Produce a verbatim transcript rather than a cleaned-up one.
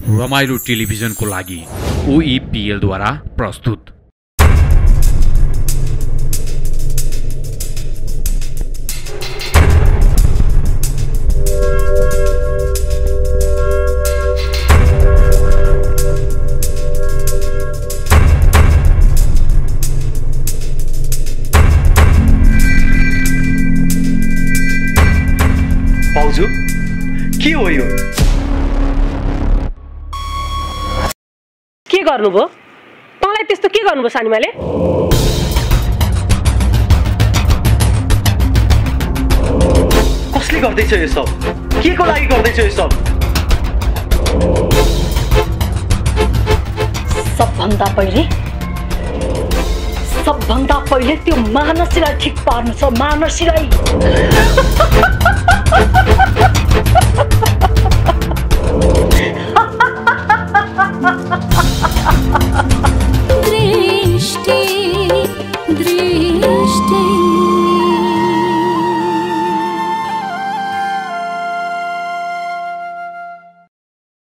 रमाइलो टेलिभिजनको लागि ओइपिएल द्वारा प्रस्तुत। भाउजू के हो यो? के गर्नुभयो? तँलाई त्यस्तो के गर्नुभयो सानीमाले? कसले गर्दैछ यो सब? के को लागि गर्दैछ यो सब? सबभन्दा पहिले सबभन्दा पहिले त्यो मानसीलाई ठिक पार्नु छ। मानसीलाई दृष्टि दृष्टि